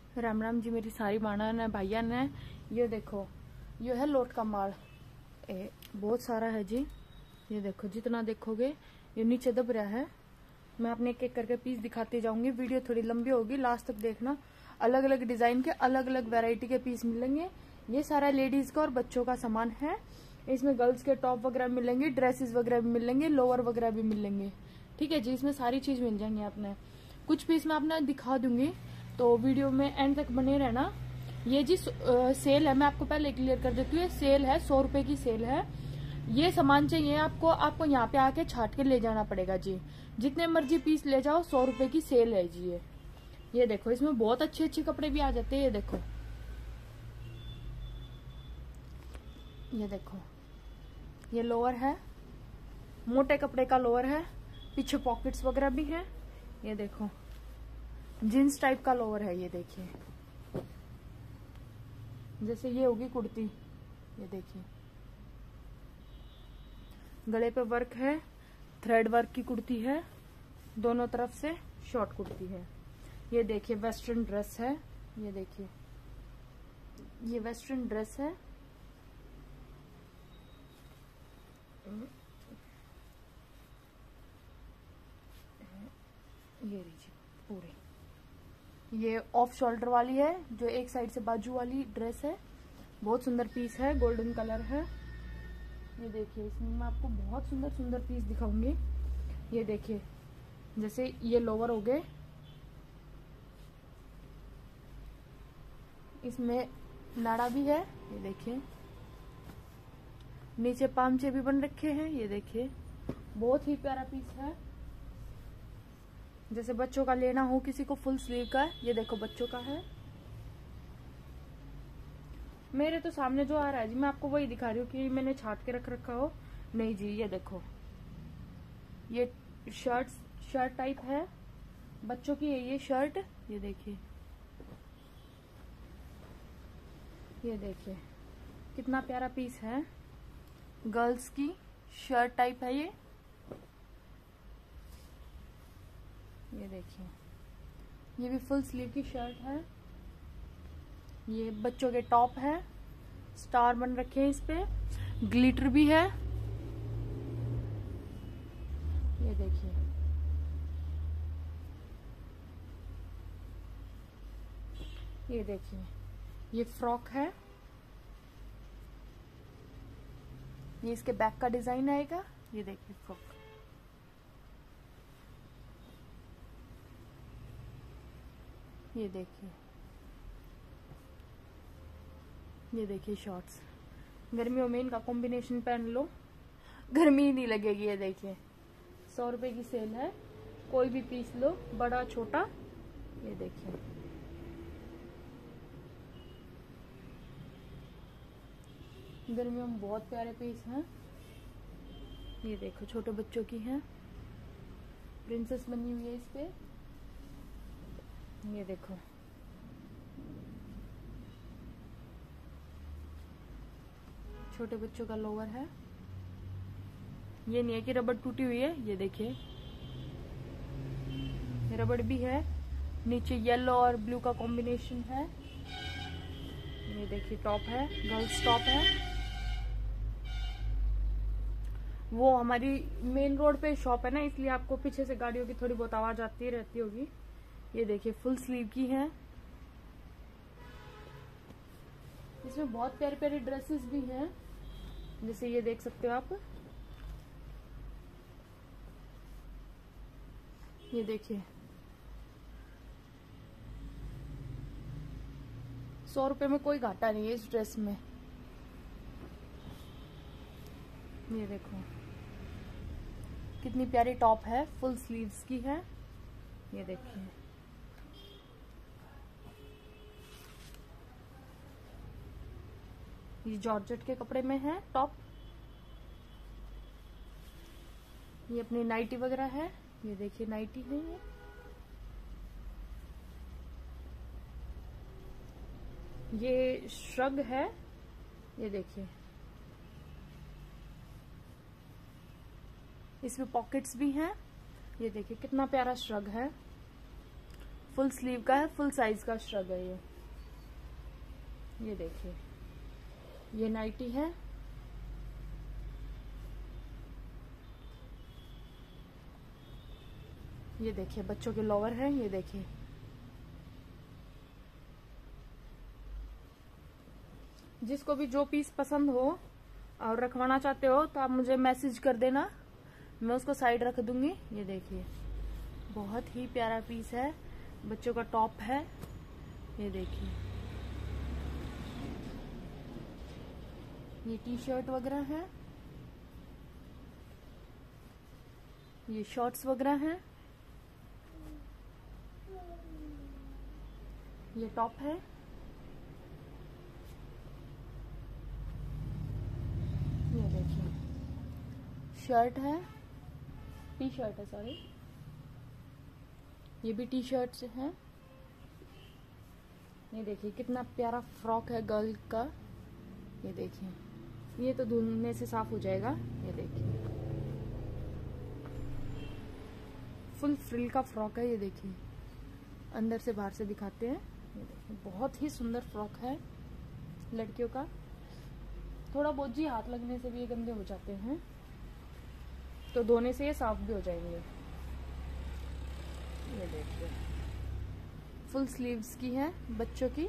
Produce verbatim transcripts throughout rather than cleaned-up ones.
राम राम जी मेरी सारी बाणा ने भाइया ने। ये देखो ये है लोट का माल, ए, बहुत सारा है जी। ये देखो जितना देखोगे ये नीचे दब रहा है। मैं अपने एक एक करके पीस दिखाती जाऊंगी, वीडियो थोड़ी लंबी होगी, लास्ट तक देखना। अलग अलग डिजाइन के अलग अलग वैरायटी के पीस मिलेंगे। ये सारा लेडीज का और बच्चों का सामान है। इसमें गर्ल्स के टॉप वगैरह मिलेंगे, ड्रेसेस वगैरह भी मिलेंगे, लोअर वगैरह भी मिलेंगे। ठीक है जी, इसमें सारी चीज मिल जाएंगी। आपने कुछ पीस मैं आपने दिखा दूंगी, तो वीडियो में एंड तक बने रहना। ये जी आ, सेल है, मैं आपको पहले क्लियर कर देती हूँ। सेल है, सौ रुपए की सेल है। ये सामान चाहिए आपको, आपको यहाँ पे आके छाट के ले जाना पड़ेगा जी। जितने मर्जी पीस ले जाओ, सौ रुपए की सेल है जी। ये ये देखो इसमें बहुत अच्छे अच्छे कपड़े भी आ जाते हैं। ये देखो ये देखो ये लोअर है, मोटे कपड़े का लोअर है, पीछे पॉकेट्स वगैरह भी है। ये देखो जीन्स टाइप का लोअर है। ये देखिए जैसे ये होगी कुर्ती। ये देखिए गले पे वर्क है, थ्रेड वर्क की कुर्ती है, दोनों तरफ से शॉर्ट कुर्ती है। ये देखिए वेस्टर्न ड्रेस है। ये देखिए ये वेस्टर्न ड्रेस है। ये लीजिए पूरी, ये ऑफ शोल्डर वाली है, जो एक साइड से बाजू वाली ड्रेस है। बहुत सुंदर पीस है, गोल्डन कलर है। ये देखिए इसमें मैं आपको बहुत सुंदर सुंदर पीस दिखाऊंगी। ये देखिए जैसे ये लोअर हो गए, इसमें नाड़ा भी है। ये देखिए नीचे पामचे भी बन रखे हैं। ये देखिए बहुत ही प्यारा पीस है। जैसे बच्चों का लेना हो किसी को, फुल स्लीव का है। ये देखो बच्चों का है। मेरे तो सामने जो आ रहा है जी, मैं आपको वही दिखा रही हूँ कि मैंने छाट के रख रखा हो। नहीं जी, ये देखो ये शर्ट शर्ट टाइप है, बच्चों की है ये शर्ट। ये देखिए ये देखिए कितना प्यारा पीस है। गर्ल्स की शर्ट टाइप है ये। ये देखिए ये भी फुल स्लीव की शर्ट है। ये बच्चों के टॉप है, स्टार बन रखे हैं, इस पे ग्लिटर भी है। ये देखिए ये देखिए ये फ्रॉक है। ये इसके बैक का डिजाइन आएगा। ये देखिए फ्रॉक। ये देखिए ये देखिए शॉर्ट्स। गर्मियों में इनका कॉम्बिनेशन पहन लो, गर्मी ही नहीं लगेगी। ये देखिए सौ रुपए की सेल है, कोई भी पीस लो, बड़ा छोटा। ये देखिए गर्मियों में बहुत प्यारे पीस हैं। ये देखो छोटे बच्चों की है, प्रिंसेस बनी हुई है इस पे। ये देखो छोटे बच्चों का लोअर है। ये नहीं है कि रबड़ टूटी हुई है। ये देखिए रबड़ भी है, नीचे येलो और ब्लू का कॉम्बिनेशन है। ये देखिए टॉप है, गर्ल्स टॉप है। वो हमारी मेन रोड पे शॉप है ना, इसलिए आपको पीछे से गाड़ियों की थोड़ी बहुत आवाज आती रहती होगी। ये देखिए फुल स्लीव की है। इसमें बहुत प्यारे प्यारे ड्रेसेस भी हैं, जैसे ये देख सकते हो आप। ये देखिए सौ रुपए में कोई घाटा नहीं है इस ड्रेस में। ये देखो कितनी प्यारी टॉप है, फुल स्लीव्स की है। ये देखिए ये जॉर्जेट के कपड़े में है टॉप। ये अपनी नाइटी वगैरह है। ये देखिए नाइटी है ये। ये श्रग है। ये देखिए इसमें पॉकेट्स भी हैं। ये देखिए कितना प्यारा श्रग है, फुल स्लीव का है, फुल साइज का श्रग है ये। ये देखिए, ये नाइटी है। ये देखिए बच्चों के लोअर हैं। ये देखिए, जिसको भी जो पीस पसंद हो और रखवाना चाहते हो तो आप मुझे मैसेज कर देना, मैं उसको साइड रख दूंगी। ये देखिए, बहुत ही प्यारा पीस है, बच्चों का टॉप है। ये देखिए, ये टी शर्ट वगैरह है, ये शॉर्ट्स वगैरह हैं, ये टॉप है। ये देखिए, शर्ट है, टी शर्ट है सॉरी, ये भी टी शर्ट्स है। ये देखिए कितना प्यारा फ्रॉक है गर्ल का। ये देखिए, ये तो धुलने से साफ हो जाएगा। ये देखिए, फुल फ्रिल का फ्रॉक है। ये देखिए, अंदर से बाहर से दिखाते हैं। ये देखिए, बहुत ही सुंदर फ्रॉक है लड़कियों का। थोड़ा बहुत जी हाथ लगने से भी ये गंदे हो जाते हैं, तो धोने से ये साफ भी हो जाएंगे। ये देखिए, फुल स्लीव्स की है बच्चों की।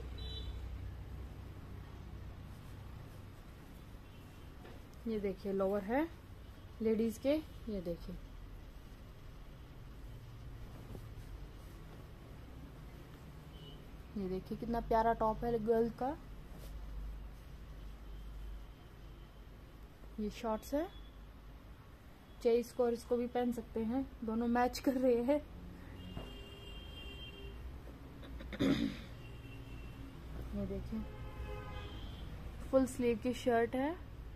ये देखिए, लोअर है लेडीज के। ये देखिए, ये देखिए कितना प्यारा टॉप है गर्ल का। ये शॉर्ट्स है, चाहे इसको और इसको भी पहन सकते हैं, दोनों मैच कर रहे हैं। ये देखिए, फुल स्लीव की शर्ट है।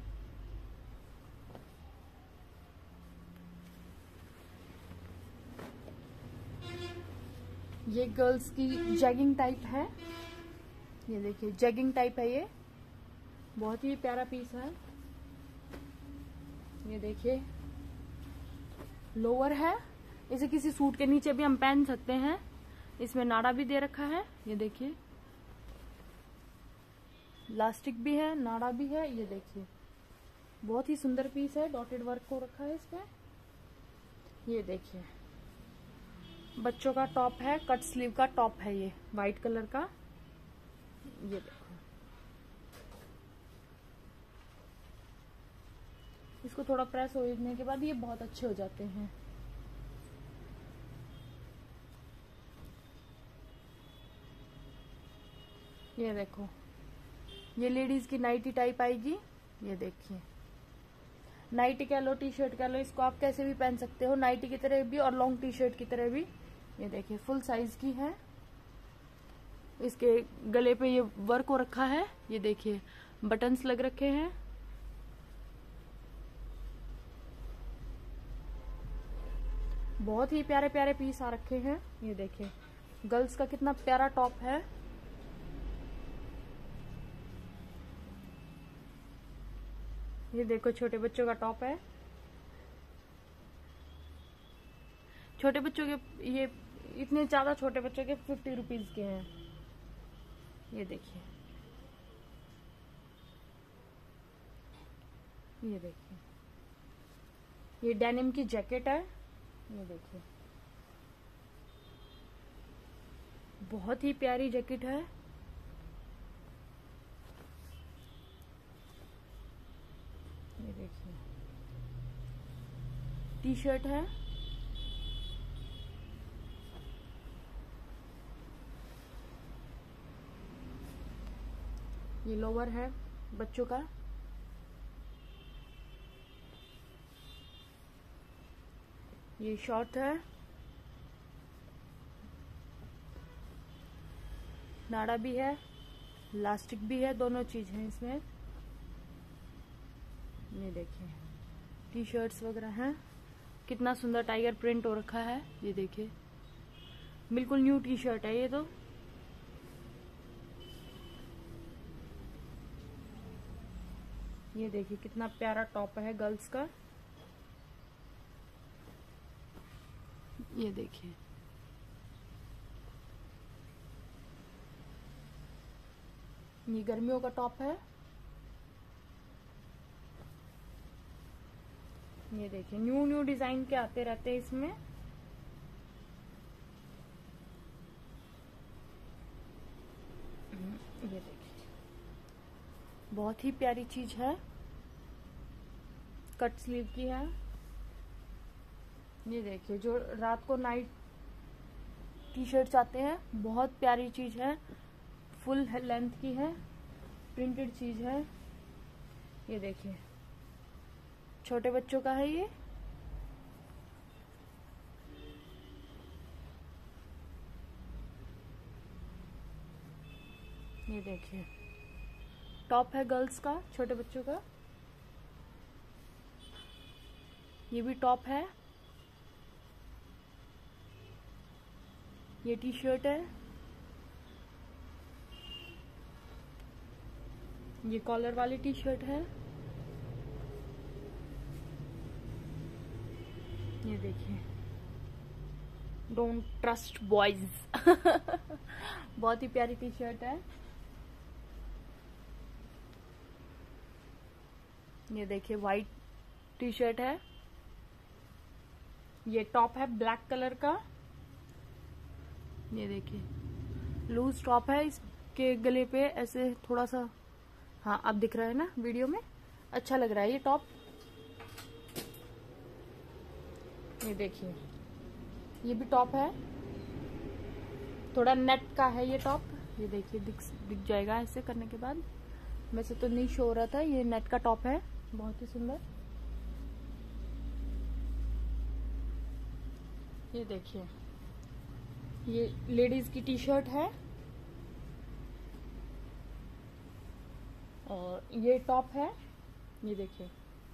ये गर्ल्स की जैगिंग टाइप है। ये देखिए, जैगिंग टाइप है ये, बहुत ही प्यारा पीस है। ये देखिए, लोअर है, इसे किसी सूट के नीचे भी हम पहन सकते हैं। इसमें नाड़ा भी दे रखा है। ये देखिए, इलास्टिक भी है, नाड़ा भी है। ये देखिए, बहुत ही सुंदर पीस है, डॉटेड वर्क हो रखा है इस पे। ये देखिए, बच्चों का टॉप है, कट स्लीव का टॉप है ये, व्हाइट कलर का। ये देखो, इसको थोड़ा प्रेस होने के बाद ये बहुत अच्छे हो जाते हैं। ये देखो, ये लेडीज की नाइटी टाइप आएगी। ये देखिए, नाइटी कह लो, टी शर्ट कह लो, इसको आप कैसे भी पहन सकते हो, नाइटी की तरह भी और लॉन्ग टी शर्ट की तरह भी। ये देखिए, फुल साइज की है, इसके गले पे ये वर्क हो रखा है। ये देखिए, बटन्स लग रखे हैं। बहुत ही प्यारे प्यारे पीस आ रखे हैं। ये देखिए, गर्ल्स का कितना प्यारा टॉप है। ये देखो, छोटे बच्चों का टॉप है। छोटे बच्चों के ये इतने ज्यादा छोटे बच्चों के फिफ्टी रुपीज के हैं। ये देखिए, ये देखिए, ये डेनिम की जैकेट है। ये देखिए, बहुत ही प्यारी जैकेट है। ये देखिए, टी शर्ट है। ये लोअर है बच्चों का। ये शॉर्ट है, नाड़ा भी है, इलास्टिक भी है, दोनों चीज है इसमें। ये देखिए, टी शर्ट्स वगैरह हैं, कितना सुंदर टाइगर प्रिंट हो रखा है। ये देखिए, बिल्कुल न्यू टी शर्ट है ये तो। ये देखिए, कितना प्यारा टॉप है गर्ल्स का। ये देखिए, ये गर्मियों का टॉप है। ये देखिए न्यू न्यू डिजाइन के आते रहते हैं इसमें। ये देखिए बहुत ही प्यारी चीज है, कट स्लीव की है। ये देखिए जो रात को नाइट टी शर्ट्स आते हैं, बहुत प्यारी चीज है, फुल लेंथ की है, प्रिंटेड चीज है। ये देखिए छोटे बच्चों का है ये। ये देखिए टॉप है गर्ल्स का, छोटे बच्चों का। ये भी टॉप है। ये टी शर्ट है। ये कॉलर वाली टी शर्ट है। ये देखिए डोंट ट्रस्ट बॉयज बहुत ही प्यारी टी शर्ट है। ये देखिए वाइट टी शर्ट है। ये टॉप है ब्लैक कलर का। ये देखिए लूज टॉप है, इसके गले पे ऐसे थोड़ा सा, हाँ अब दिख रहा है ना वीडियो में, अच्छा लग रहा है ये टॉप। ये देखिए ये भी टॉप है, थोड़ा नेट का है ये टॉप। ये देखिए दिख दिख जाएगा ऐसे करने के बाद, वैसे तो नहीं शो हो रहा था। ये नेट का टॉप है, बहुत ही सुंदर। ये देखिए ये लेडीज की टी शर्ट है और ये टॉप है। ये देखिए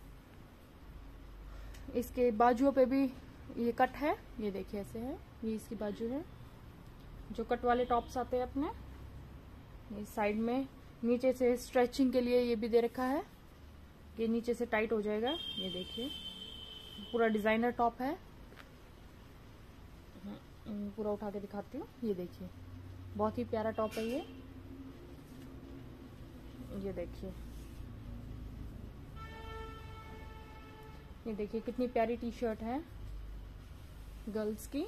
इसके बाजुओं पे भी ये कट है। ये देखिए ऐसे है, ये इसकी बाजू है, जो कट वाले टॉप्स आते हैं अपने। ये साइड में नीचे से स्ट्रेचिंग के लिए ये भी दे रखा है, ये नीचे से टाइट हो जाएगा। ये देखिए पूरा डिजाइनर टॉप है, पूरा उठा के दिखाती हूँ। ये देखिए बहुत ही प्यारा टॉप है ये। ये देखिए ये देखिए कितनी प्यारी टी शर्ट है गर्ल्स की।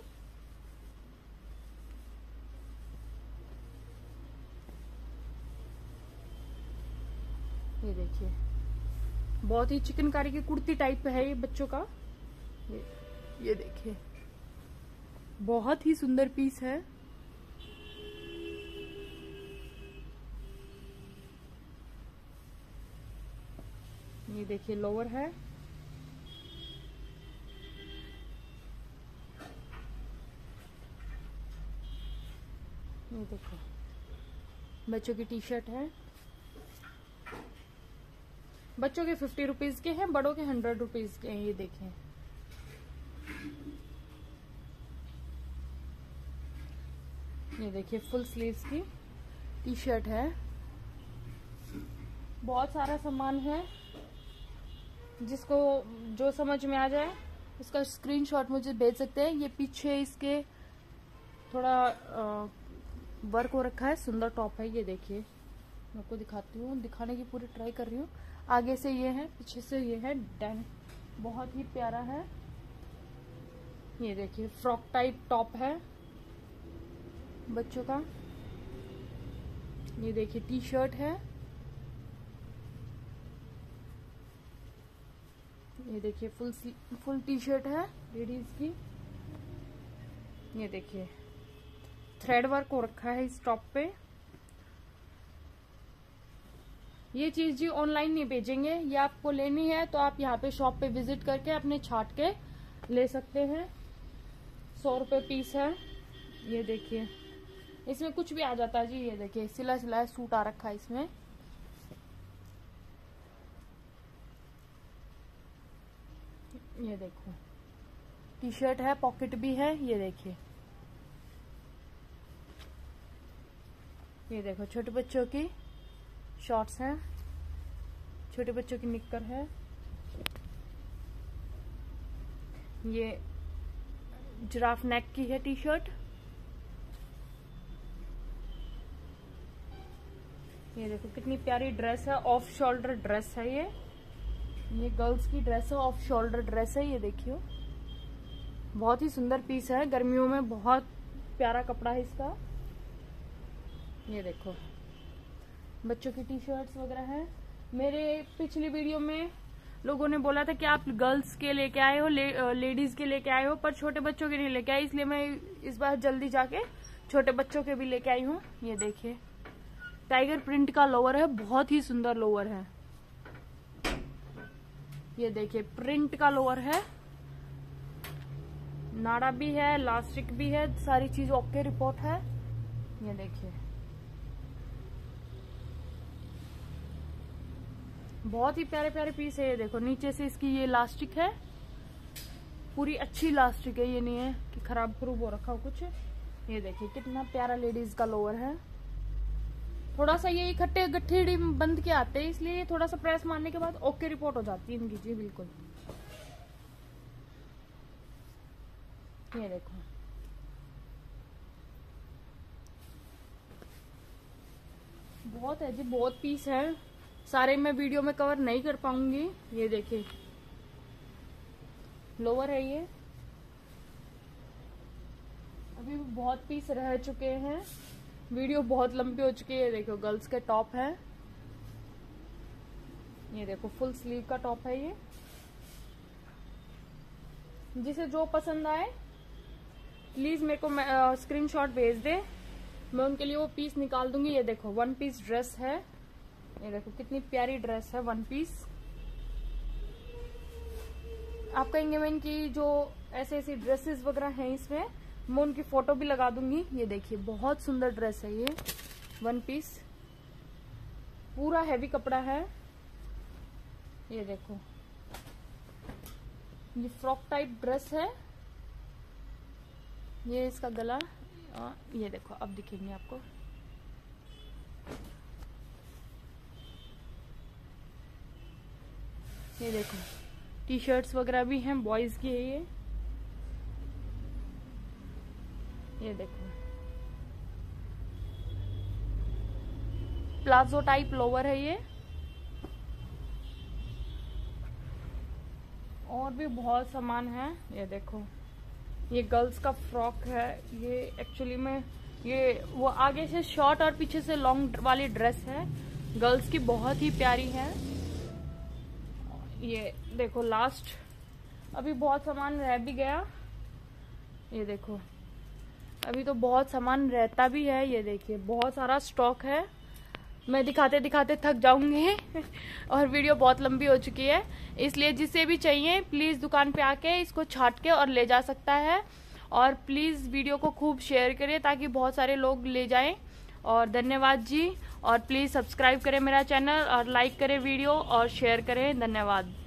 ये देखिए बहुत ही चिकनकारी की कुर्ती टाइप है ये बच्चों का। ये, ये देखिए बहुत ही सुंदर पीस है। ये देखिए लोअर है। ये देखो बच्चों की टी शर्ट है, बच्चों के फिफ्टी रुपीज के हैं, बड़ों के हंड्रेड रुपीज के हैं। ये देखें ये देखिए फुल स्लीव्स की टी शर्ट है। बहुत सारा सामान है, जिसको जो समझ में आ जाए उसका स्क्रीनशॉट मुझे भेज सकते हैं। ये पीछे इसके थोड़ा आ, वर्क हो रखा है, सुंदर टॉप है। ये देखिए मैं आपको दिखाती हूँ, दिखाने की पूरी ट्राई कर रही हूँ। आगे से ये है, पीछे से ये है, डैन बहुत ही प्यारा है। ये देखिए फ्रॉक टाइप टॉप है बच्चों का। ये देखिए टी शर्ट है। ये देखिए फुल फुल टी शर्ट है लेडीज की। ये देखिए थ्रेड वर्क हो रखा है इस टॉप पे। ये चीज जी ऑनलाइन नहीं भेजेंगे, ये आपको लेनी है तो आप यहाँ पे शॉप पे विजिट करके अपने छाट के ले सकते हैं। सौ रुपए पीस है। ये देखिए इसमें कुछ भी आ जाता है जी। ये देखिए सिला सिलाया सूट आ रखा है इसमें। ये देखो टी शर्ट है, पॉकेट भी है। ये देखिए ये देखो छोटे बच्चों की शॉर्ट्स हैं, छोटे बच्चों की निक्कर है। ये जिराफ नेक की है टी शर्ट। ये देखो कितनी प्यारी ड्रेस है, ऑफ शोल्डर ड्रेस है ये ये गर्ल्स की ड्रेस है, ऑफ शोल्डर ड्रेस है। ये देखियो बहुत ही सुंदर पीस है, गर्मियों में बहुत प्यारा कपड़ा है इसका। ये देखो बच्चों की टी शर्ट्स वगैरह है। मेरे पिछली वीडियो में लोगों ने बोला था कि आप गर्ल्स के लेके आए हो, ले, लेडीज के लेके आए हो, पर छोटे बच्चों के नहीं लेके आए, इसलिए मैं इस बार जल्दी जाके छोटे बच्चों के भी लेके आई हूँ। ये देखिए टाइगर प्रिंट का लोअर है, बहुत ही सुंदर लोअर है। ये देखिए प्रिंट का लोअर है, नाड़ा भी है, इलास्टिक भी है, सारी चीज ओके रिपोर्ट है। ये देखिए बहुत ही प्यारे प्यारे पीस है। ये देखो नीचे से इसकी ये इलास्टिक है, पूरी अच्छी इलास्टिक है, ये नहीं है कि खराब खरूब हो रखा हो कुछ। ये देखिए कितना प्यारा लेडीज का लोअर है। थोड़ा सा ये इकट्ठे गट्ठे बंद के आते हैं, इसलिए थोड़ा सा प्रेस मारने के बाद ओके रिपोर्ट हो जाती है इनकी जी बिल्कुल। ये देखो बहुत है जी, बहुत पीस है, सारे मैं वीडियो में कवर नहीं कर पाऊंगी। ये देखिए लोअर है ये, अभी भी बहुत पीस रह चुके हैं, वीडियो बहुत लंबी हो चुकी है। देखो गर्ल्स के टॉप है, ये देखो फुल स्लीव का टॉप है ये। जिसे जो पसंद आए प्लीज मेरे को स्क्रीनशॉट भेज दे, मैं उनके लिए वो पीस निकाल दूंगी। ये देखो वन पीस ड्रेस है, ये देखो कितनी प्यारी ड्रेस है वन पीस। आप कहेंगे मैं इनकी जो ऐसे ऐसी ड्रेसेस वगैरह हैं इसमें, मैं उनकी फोटो भी लगा दूंगी। ये देखिए बहुत सुंदर ड्रेस है ये वन पीस, पूरा हैवी कपड़ा है। ये देखो ये फ्रॉक टाइप ड्रेस है, ये इसका गला। आ, ये देखो अब दिखेंगे आपको, ये देखो टी शर्ट्स वगैरह भी हैं, बॉयज की है ये। ये देखो प्लाजो टाइप लोअर है ये, और भी बहुत सामान है। ये देखो ये गर्ल्स का फ्रॉक है, ये एक्चुअली में ये वो आगे से शॉर्ट और पीछे से लॉन्ग वाली ड्रेस है, गर्ल्स की बहुत ही प्यारी है। ये देखो लास्ट अभी बहुत सामान रह भी गया, ये देखो अभी तो बहुत सामान रहता भी है। ये देखिए बहुत सारा स्टॉक है, मैं दिखाते दिखाते थक जाऊंगी और वीडियो बहुत लंबी हो चुकी है, इसलिए जिसे भी चाहिए प्लीज दुकान पे आके इसको छाट के और ले जा सकता है। और प्लीज वीडियो को खूब शेयर करें ताकि बहुत सारे लोग ले जाएं। और धन्यवाद जी, और प्लीज सब्सक्राइब करें मेरा चैनल और लाइक करें वीडियो और शेयर करें। धन्यवाद।